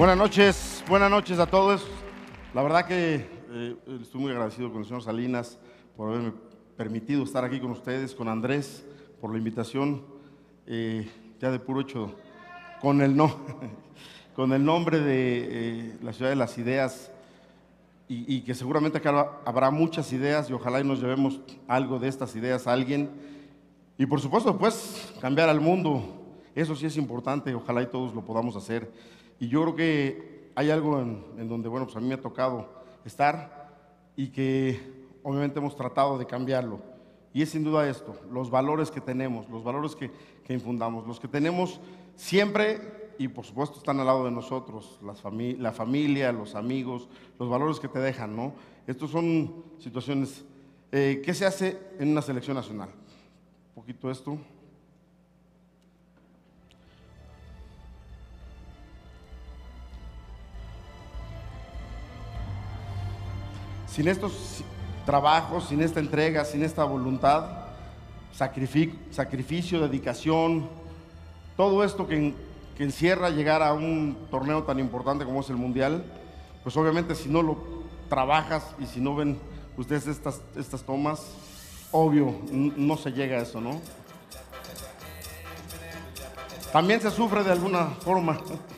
Buenas noches a todos. La verdad que estoy muy agradecido con el señor Salinas por haberme permitido estar aquí con ustedes, con Andrés, por la invitación, ya de puro hecho, con el nombre de la Ciudad de las Ideas, y que seguramente acá habrá muchas ideas y ojalá y nos llevemos algo de estas ideas a alguien. Y por supuesto, pues, cambiar al mundo, eso sí es importante, ojalá y todos lo podamos hacer. Y yo creo que hay algo en donde, bueno, pues a mí me ha tocado estar y que obviamente hemos tratado de cambiarlo. Y es sin duda esto, los valores que tenemos, los valores que infundamos, los que tenemos siempre y por supuesto están al lado de nosotros, la familia, los amigos, los valores que te dejan, ¿no? Estos son situaciones. ¿Qué se hace en una selección nacional? Un poquito esto. Sin estos trabajos, sin esta entrega, sin esta voluntad, sacrificio, dedicación, todo esto que encierra llegar a un torneo tan importante como es el Mundial, pues obviamente si no lo trabajas y si no ven ustedes estas tomas, obvio, no se llega a eso, ¿no? También se sufre de alguna forma.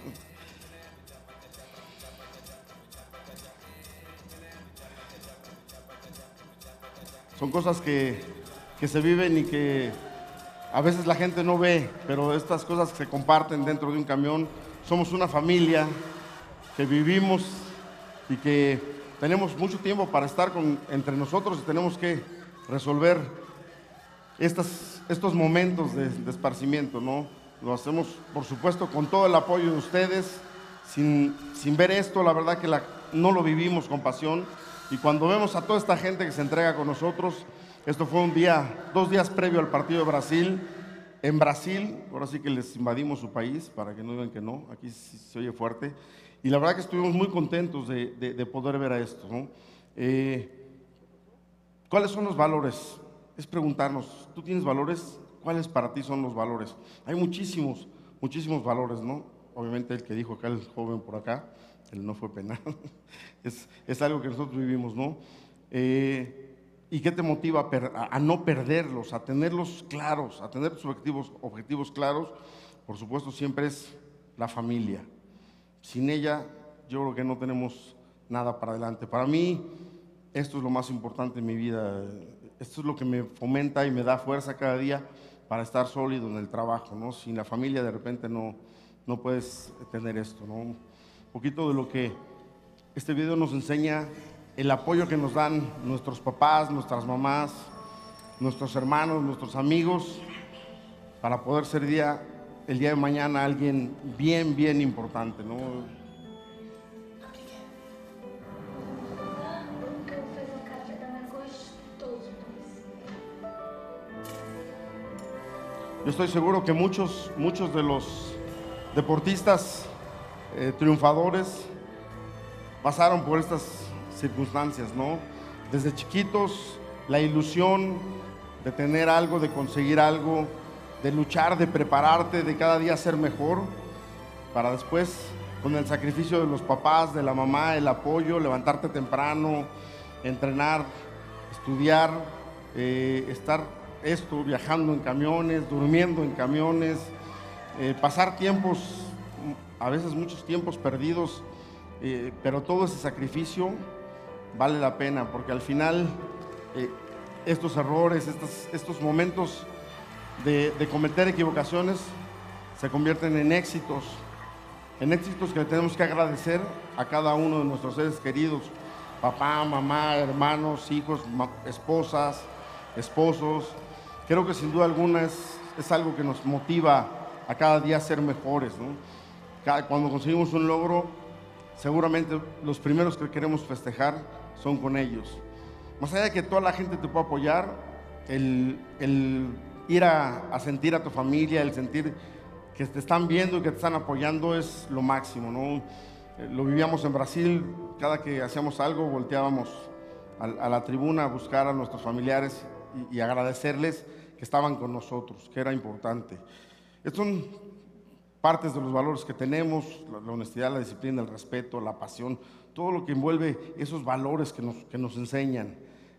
Son cosas que se viven y que a veces la gente no ve, pero estas cosas que se comparten dentro de un camión. Somos una familia que vivimos y que tenemos mucho tiempo para estar entre nosotros y tenemos que resolver estos momentos de esparcimiento, ¿no? Lo hacemos, por supuesto, con todo el apoyo de ustedes. Sin ver esto, la verdad que no lo vivimos con pasión. Y cuando vemos a toda esta gente que se entrega con nosotros, esto fue 2 días previo al partido de Brasil. En Brasil, ahora sí que les invadimos su país, para que no digan que no, aquí sí se oye fuerte. Y la verdad que estuvimos muy contentos de poder ver a esto, ¿no? ¿Cuáles son los valores? Es preguntarnos, ¿tú tienes valores? ¿Cuáles para ti son los valores? Hay muchísimos valores, ¿no? Obviamente el que dijo acá el joven por acá, él no fue penal, es algo que nosotros vivimos, ¿no? ¿Y qué te motiva a no perderlos, a tenerlos claros, a tener tus objetivos claros? Por supuesto, siempre es la familia. Sin ella, yo creo que no tenemos nada para adelante. Para mí, esto es lo más importante en mi vida. Esto es lo que me fomenta y me da fuerza cada día para estar sólido en el trabajo, ¿no? Sin la familia, de repente, no puedes tener esto, ¿no? Un poquito de lo que este video nos enseña, el apoyo que nos dan nuestros papás, nuestras mamás, nuestros hermanos, nuestros amigos, para poder ser el día de mañana alguien bien importante, ¿no? Yo estoy seguro que muchos de los deportistas triunfadores pasaron por estas circunstancias, ¿no? Desde chiquitos, la ilusión de tener algo, de conseguir algo, de luchar, de prepararte, de cada día ser mejor, para después, con el sacrificio de los papás, de la mamá, el apoyo, levantarte temprano, entrenar, estudiar, estar viajando en camiones, durmiendo en camiones, pasar tiempos, a veces muchos tiempos perdidos, pero todo ese sacrificio vale la pena, porque al final estos errores, estos momentos de cometer equivocaciones se convierten en éxitos que le tenemos que agradecer a cada uno de nuestros seres queridos, papá, mamá, hermanos, hijos, esposas, esposos. Creo que sin duda alguna es algo que nos motiva a cada día a ser mejores, ¿no? Cuando conseguimos un logro, seguramente los primeros que queremos festejar son con ellos. Más allá de que toda la gente te pueda apoyar, el ir a sentir a tu familia, el sentir que te están viendo y que te están apoyando es lo máximo, ¿no? Lo vivíamos en Brasil, cada que hacíamos algo volteábamos a la tribuna a buscar a nuestros familiares y agradecerles que estaban con nosotros, que era importante. Son partes de los valores que tenemos, la honestidad, la disciplina, el respeto, la pasión, todo lo que envuelve esos valores que nos enseñan.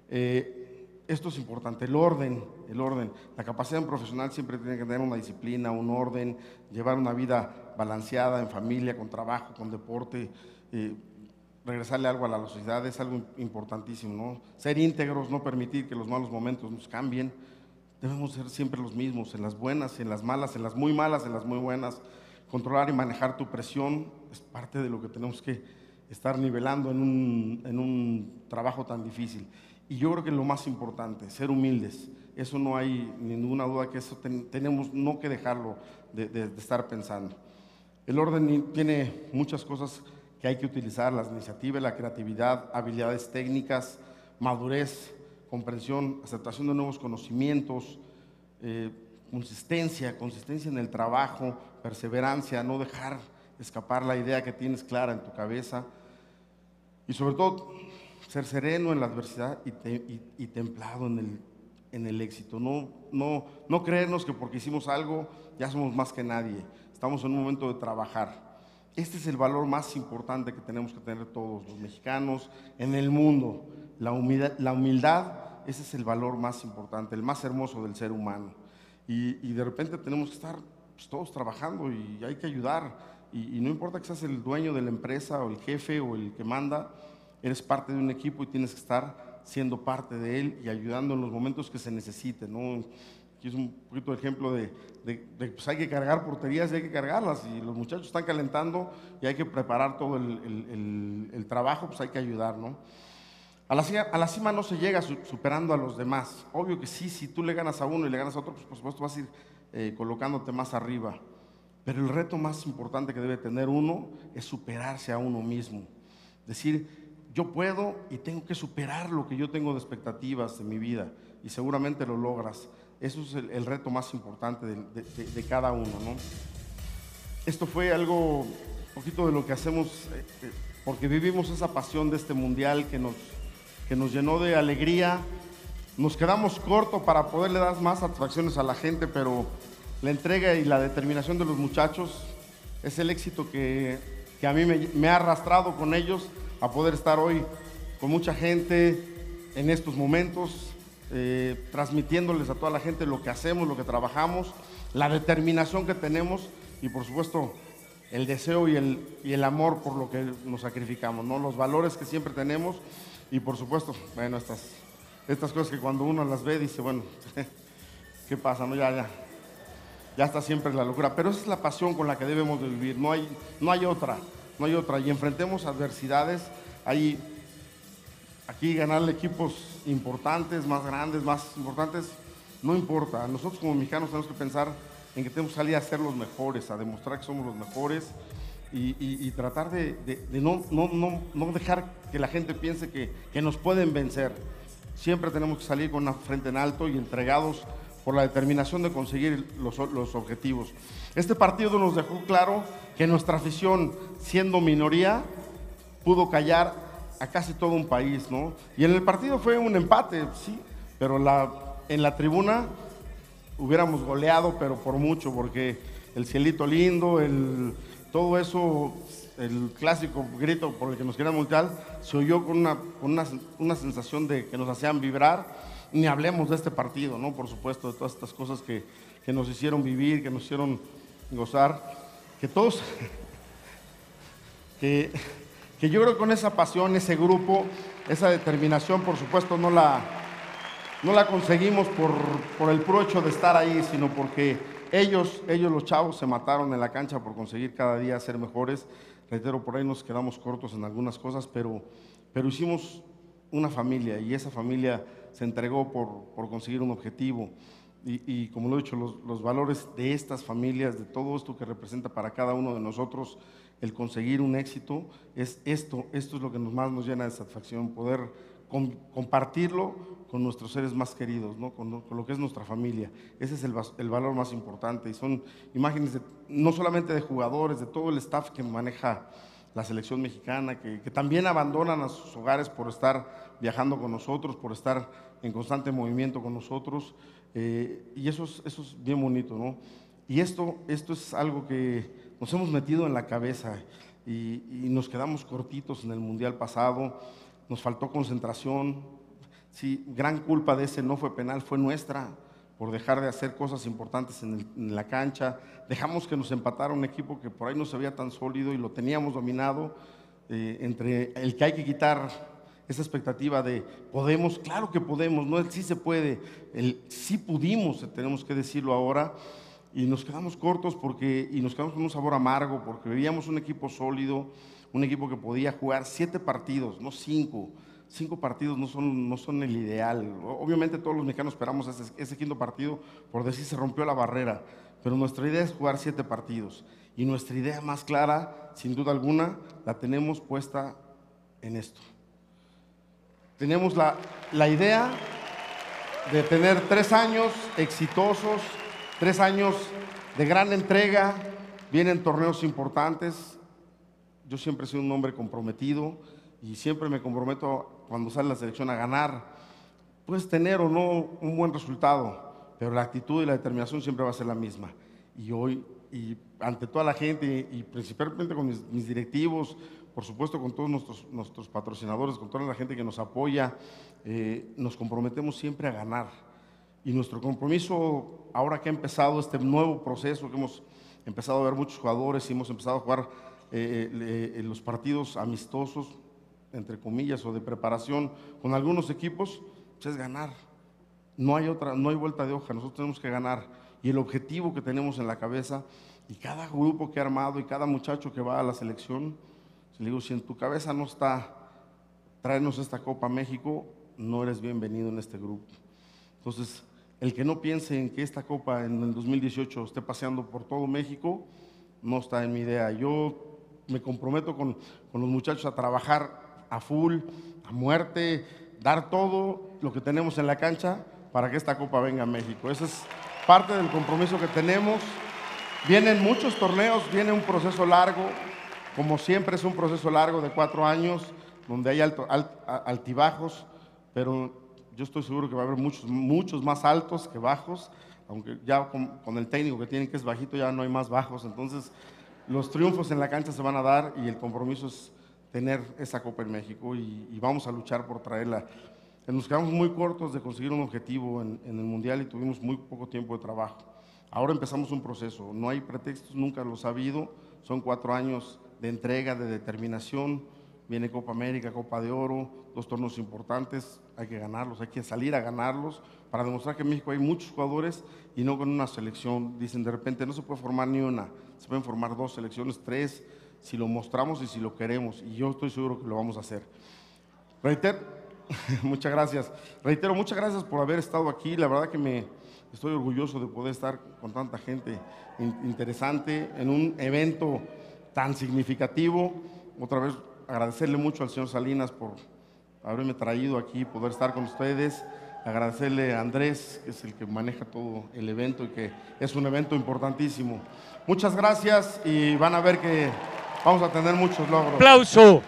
Esto es importante, el orden. La capacidad de un profesional siempre tiene que tener una disciplina, un orden, llevar una vida balanceada en familia, con trabajo, con deporte, regresarle algo a la sociedad es algo importantísimo, ¿no? Ser íntegros, no permitir que los malos momentos nos cambien. Debemos ser siempre los mismos, en las buenas, en las malas, en las muy malas, en las muy buenas. Controlar y manejar tu presión es parte de lo que tenemos que estar nivelando en un trabajo tan difícil. Y yo creo que lo más importante, ser humildes. Eso no hay ninguna duda que eso tenemos no que dejarlo de estar pensando. El orden tiene muchas cosas que hay que utilizar: la iniciativa, la creatividad, habilidades técnicas, madurez, comprensión, aceptación de nuevos conocimientos, consistencia en el trabajo, perseverancia, no dejar escapar la idea que tienes clara en tu cabeza, y sobre todo ser sereno en la adversidad y templado en el éxito. No creernos que porque hicimos algo ya somos más que nadie. Estamos en un momento de trabajar. Este es el valor más importante que tenemos que tener todos los mexicanos en el mundo. La humildad, ese es el valor más importante, el más hermoso del ser humano. Y de repente tenemos que estar pues, todos trabajando y hay que ayudar. Y no importa que seas el dueño de la empresa o el jefe o el que manda, eres parte de un equipo y tienes que estar siendo parte de él y ayudando en los momentos que se necesiten, ¿no? Aquí es un poquito de ejemplo de pues hay que cargar porterías y hay que cargarlas, y los muchachos están calentando y hay que preparar todo el trabajo, pues hay que ayudar, ¿no? A la cima no se llega superando a los demás. Obvio que sí, si tú le ganas a uno y le ganas a otro, pues por supuesto vas a ir colocándote más arriba. Pero el reto más importante que debe tener uno es superarse a uno mismo. Decir, yo puedo y tengo que superar lo que yo tengo de expectativas en mi vida, y seguramente lo logras. Eso es el reto más importante de cada uno, ¿no? Esto fue algo, un poquito de lo que hacemos, porque vivimos esa pasión de este mundial que nos llenó de alegría. Nos quedamos cortos para poderle dar más satisfacciones a la gente, pero la entrega y la determinación de los muchachos es el éxito que a mí me ha arrastrado con ellos a poder estar hoy con mucha gente en estos momentos, transmitiéndoles a toda la gente lo que hacemos, lo que trabajamos, la determinación que tenemos y por supuesto el deseo y el amor por lo que nos sacrificamos, ¿no? Los valores que siempre tenemos y por supuesto, bueno, estas cosas que cuando uno las ve dice, bueno, ¿qué pasa? ¿No? Ya está siempre la locura, pero esa es la pasión con la que debemos de vivir, no hay otra, y enfrentemos adversidades. Aquí ganarle equipos importantes, más grandes, más importantes, no importa. Nosotros como mexicanos tenemos que pensar en que tenemos que salir a ser los mejores, a demostrar que somos los mejores y tratar de no dejar que la gente piense que nos pueden vencer. Siempre tenemos que salir con una frente en alto y entregados por la determinación de conseguir los objetivos. Este partido nos dejó claro que nuestra afición, siendo minoría, pudo callar a casi todo un país, ¿no? Y en el partido fue un empate, sí, pero en la tribuna hubiéramos goleado, pero por mucho, porque el cielito lindo, todo eso, el clásico grito por el que nos querían multar, se oyó con una sensación de que nos hacían vibrar. Ni hablemos de este partido, ¿no? Por supuesto, de todas estas cosas que nos hicieron vivir, que nos hicieron gozar, que todos, que yo creo que con esa pasión, ese grupo, esa determinación, por supuesto, no la conseguimos por el puro hecho de estar ahí, sino porque ellos los chavos se mataron en la cancha por conseguir cada día ser mejores. Reitero, por ahí nos quedamos cortos en algunas cosas, pero hicimos una familia y esa familia se entregó por conseguir un objetivo. Y como lo he dicho, los valores de estas familias, de todo esto que representa para cada uno de nosotros, el conseguir un éxito, esto es lo que más nos llena de satisfacción, poder compartirlo con nuestros seres más queridos, ¿no? Con lo que es nuestra familia. Ese es el valor más importante y son imágenes no solamente de jugadores, de todo el staff que maneja la selección mexicana, que también abandonan a sus hogares por estar viajando con nosotros, por estar en constante movimiento con nosotros, y eso es bien bonito, ¿no? Y esto es algo que nos hemos metido en la cabeza y nos quedamos cortitos en el Mundial pasado, nos faltó concentración. Sí, gran culpa de ese no fue penal, fue nuestra, por dejar de hacer cosas importantes en la cancha. Dejamos que nos empatara un equipo que por ahí no se veía tan sólido y lo teníamos dominado, entre el que hay que quitar esa expectativa de podemos, claro que podemos, no el sí se puede, el sí pudimos, tenemos que decirlo ahora, y nos quedamos cortos y nos quedamos con un sabor amargo porque veíamos un equipo sólido, un equipo que podía jugar 7 partidos, no 5. 5 partidos no son el ideal. Obviamente todos los mexicanos esperamos ese quinto partido por decir se rompió la barrera, pero nuestra idea es jugar 7 partidos y nuestra idea más clara, sin duda alguna, la tenemos puesta en esto. Tenemos la idea de tener 3 años exitosos, 3 años de gran entrega, vienen torneos importantes. Yo siempre he sido un hombre comprometido y siempre me comprometo cuando sale la selección a ganar. Puedes tener o no un buen resultado, pero la actitud y la determinación siempre va a ser la misma. Y hoy, y ante toda la gente, y principalmente con mis directivos, por supuesto con todos nuestros patrocinadores, con toda la gente que nos apoya, nos comprometemos siempre a ganar. Y nuestro compromiso, ahora que ha empezado este nuevo proceso, que hemos empezado a ver muchos jugadores y hemos empezado a jugar los partidos amistosos, entre comillas, o de preparación con algunos equipos, pues es ganar. No hay vuelta de hoja, nosotros tenemos que ganar. Y el objetivo que tenemos en la cabeza, y cada grupo que ha armado y cada muchacho que va a la selección, le digo, si en tu cabeza no está traernos esta Copa México, no eres bienvenido en este grupo. Entonces, el que no piense en que esta Copa en el 2018 esté paseando por todo México, no está en mi idea. Yo me comprometo con los muchachos a trabajar a full, a muerte, dar todo lo que tenemos en la cancha para que esta Copa venga a México. Ese es parte del compromiso que tenemos. Vienen muchos torneos, viene un proceso largo, como siempre es un proceso largo de 4 años, donde hay altibajos, pero yo estoy seguro que va a haber muchos más altos que bajos, aunque ya con el técnico que tienen, que es bajito, ya no hay más bajos. Entonces los triunfos en la cancha se van a dar y el compromiso es tener esa Copa en México y vamos a luchar por traerla. Nos quedamos muy cortos de conseguir un objetivo en el Mundial y tuvimos muy poco tiempo de trabajo. Ahora empezamos un proceso, no hay pretextos, nunca los ha habido, son 4 años de entrega, de determinación. Viene Copa América, Copa de Oro, 2 torneos importantes, hay que ganarlos, hay que salir a ganarlos para demostrar que en México hay muchos jugadores y no con una selección. Dicen de repente no se puede formar ni una, se pueden formar 2 selecciones, 3, si lo mostramos y si lo queremos, y yo estoy seguro que lo vamos a hacer. Muchas gracias. Reitero, muchas gracias por haber estado aquí, la verdad que estoy orgulloso de poder estar con tanta gente interesante en un evento tan significativo. Otra vez agradecerle mucho al señor Salinas por haberme traído aquí, poder estar con ustedes. Agradecerle a Andrés, que es el que maneja todo el evento y que es un evento importantísimo. Muchas gracias y van a ver que vamos a tener muchos logros. ¡Aplauso!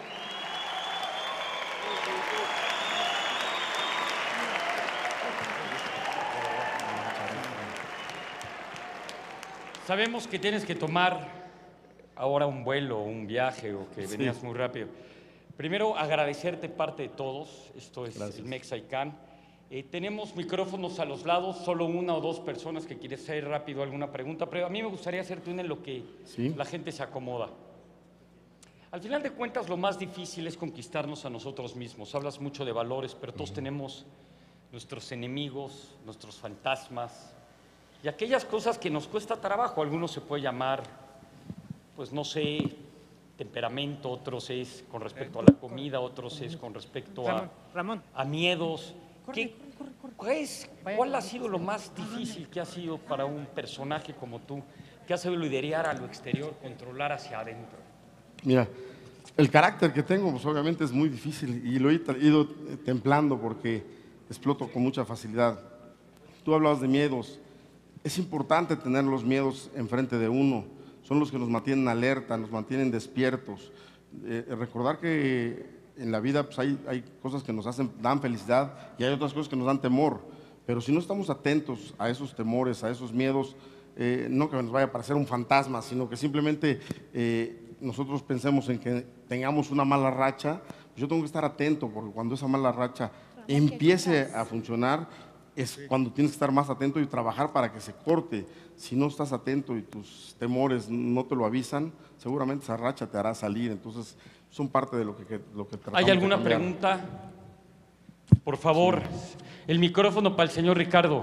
Sabemos que tienes que tomar ahora un vuelo, un viaje o que venías muy rápido. Primero, agradecerte parte de todos. Esto es el Mexican. Tenemos micrófonos a los lados, solo 1 o 2 personas que quieren hacer rápido alguna pregunta, pero a mí me gustaría hacerte una en lo que la gente se acomoda. Al final de cuentas, lo más difícil es conquistarnos a nosotros mismos. Hablas mucho de valores, pero todos tenemos nuestros enemigos, nuestros fantasmas y aquellas cosas que nos cuesta trabajo. Algunos se puede llamar, pues no sé, temperamento, otros es con respecto a la comida, otros es con respecto a miedos. ¿Cuál ha sido lo más difícil que ha sido para un personaje como tú, que ha sabido liderar a lo exterior, controlar hacia adentro? Mira, el carácter que tengo, pues obviamente es muy difícil y lo he ido templando porque exploto con mucha facilidad. Tú hablabas de miedos. Es importante tener los miedos enfrente de uno. Son los que nos mantienen alerta, nos mantienen despiertos. Recordar que en la vida pues hay cosas que nos dan felicidad y hay otras cosas que nos dan temor. Pero si no estamos atentos a esos temores, a esos miedos, no que nos vaya a parecer un fantasma, sino que simplemente nosotros pensemos en que tengamos una mala racha. Yo tengo que estar atento, porque cuando esa mala racha empiece a funcionar, es cuando tienes que estar más atento y trabajar para que se corte. Si no estás atento y tus temores no te lo avisan, seguramente esa racha te hará salir. Entonces, son parte de lo que tratamos. ¿Hay alguna pregunta? Por favor, sí. El micrófono para el señor Ricardo.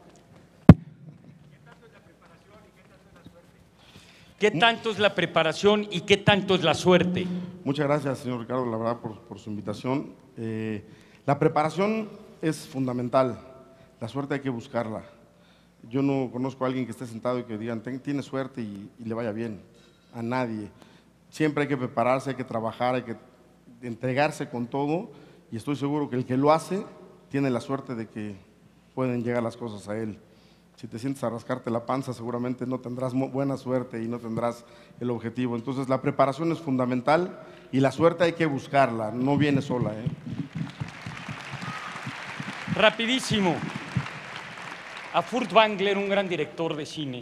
¿Qué tanto es la preparación y qué tanto es la suerte? Muchas gracias, señor Ricardo, la verdad, por su invitación. La preparación es fundamental, la suerte hay que buscarla. Yo no conozco a alguien que esté sentado y que digan, tiene suerte y le vaya bien, a nadie. Siempre hay que prepararse, hay que trabajar, hay que entregarse con todo, y estoy seguro que el que lo hace tiene la suerte de que pueden llegar las cosas a él. Si te sientes a rascarte la panza, seguramente no tendrás buena suerte y no tendrás el objetivo. Entonces, la preparación es fundamental y la suerte hay que buscarla, no viene sola. Rapidísimo. A Furtwängler, un gran director de cine,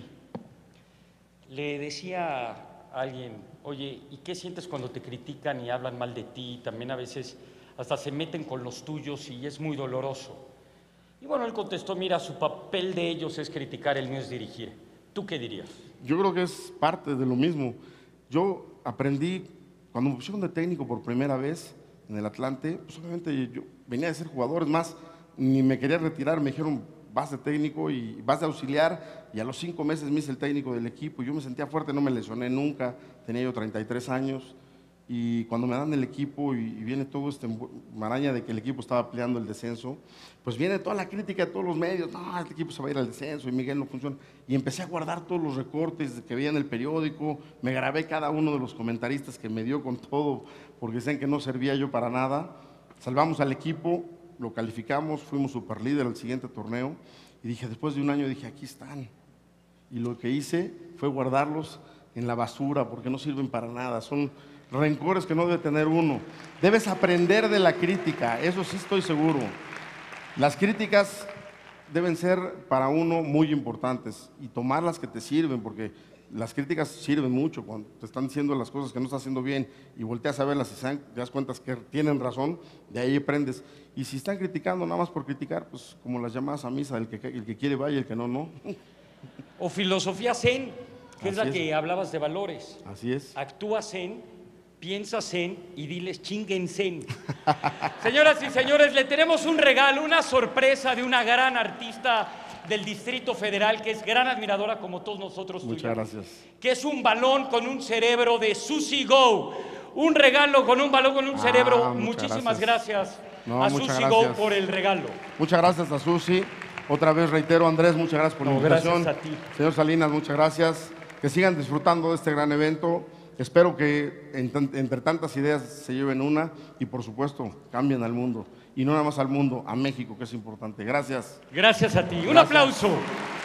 le decía a alguien, oye, ¿y qué sientes cuando te critican y hablan mal de ti? También a veces hasta se meten con los tuyos y es muy doloroso. Y bueno, él contestó, mira, su papel de ellos es criticar, el mío es dirigir. ¿Tú qué dirías? Yo creo que es parte de lo mismo. Yo aprendí, cuando me pusieron de técnico por primera vez en el Atlante, pues obviamente yo venía de ser jugador, es más, ni me quería retirar, me dijeron, vas de técnico y vas de auxiliar, y a los 5 meses me hice el técnico del equipo. Yo me sentía fuerte, no me lesioné nunca, tenía yo 33 años. Y cuando me dan el equipo y viene todo este maraña de que el equipo estaba peleando el descenso, pues viene toda la crítica de todos los medios, no, este equipo se va a ir al descenso y Miguel no funciona. Y empecé a guardar todos los recortes que veía en el periódico, me grabé cada uno de los comentaristas que me dio con todo, porque decían que no servía yo para nada. Salvamos al equipo, lo calificamos, fuimos superlíder al siguiente torneo, y dije, después de un año, dije, aquí están. Y lo que hice fue guardarlos en la basura, porque no sirven para nada, son rencores que no debe tener uno. Debes aprender de la crítica, eso sí estoy seguro. Las críticas deben ser para uno muy importantes y tomar las que te sirven, porque las críticas sirven mucho cuando te están diciendo las cosas que no estás haciendo bien y volteas a verlas y te das cuenta que tienen razón, de ahí aprendes. Y si están criticando nada más por criticar, pues como las llamadas a misa, el que quiere vaya y el que no, no. O filosofía zen, que es la que hablabas de valores. Así es. Actúa zen, piensa zen y diles chinguen zen. Señoras y señores, le tenemos un regalo, una sorpresa de una gran artista del Distrito Federal, que es gran admiradora como todos nosotros. Muchas gracias. Que es un balón con un cerebro de Suzy Go. Un regalo con un balón con un cerebro. Muchísimas gracias a Suzy Go por el regalo. Muchas gracias a Suzy. Otra vez reitero, Andrés, muchas gracias por la invitación. Gracias a ti. Señor Salinas, muchas gracias. Que sigan disfrutando de este gran evento. Espero que entre tantas ideas se lleven una y, por supuesto, cambien al mundo. Y no nada más al mundo, a México, que es importante. Gracias. Gracias a ti. Un aplauso.